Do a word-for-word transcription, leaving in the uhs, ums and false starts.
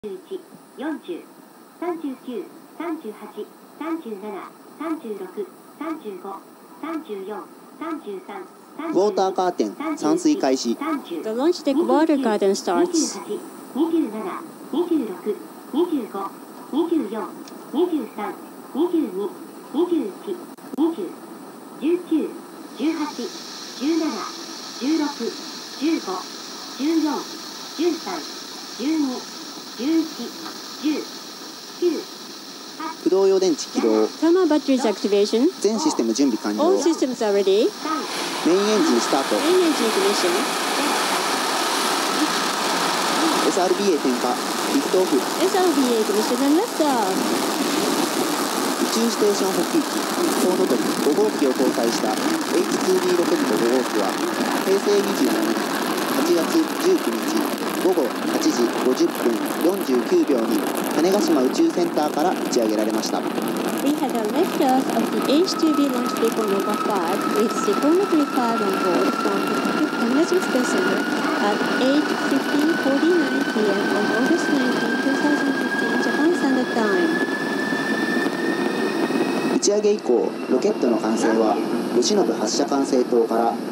よんじゅう、さんじゅうきゅう、さんじゅうはち、さんじゅうなな、さんじゅうろく、さんじゅうご、さんじゅうよん、さんじゅうさん、 ウォーターカーテン散水開始。 The launch deck water curtain starts. にじゅうなな、にじゅうろく、にじゅうご、にじゅうよん、にじゅうさん、にじゅうに、にじゅういち、にじゅう、じゅうきゅう、じゅうはち、じゅうなな、じゅうろく、じゅうご、じゅうよん、じゅうさん、じゅうに、じゅういち、じゅう、きゅう、 駆動用電池起動。 Thermal batteries activation. 全システム準備完 All 了。 systems are ready. メインエンジンスタート。 Main engine ignition. エスアールビーエー 点火。リフトオフ。 エスアールビーエー ignition and liftoff. 宇宙ステーション補給機コウノトリご号機を搭載した エイチツービー ロケットご号機はへいせいにじゅうななねんはちがつじゅうくにちごごはちじごじゅっぷんよんじゅうきゅうびょうに種子島宇宙センターから打ち上げられました。 We had a liftoff of theエイチツービーlaunch vehicle number five with Sequoia five on board from the Tanegashima Space Center at eight fifteen forty-nine p m on August nineteenth, twenty fifteen Japan Standard Time. 打ち上げ以降ロケットの管制は吉信発射管制塔から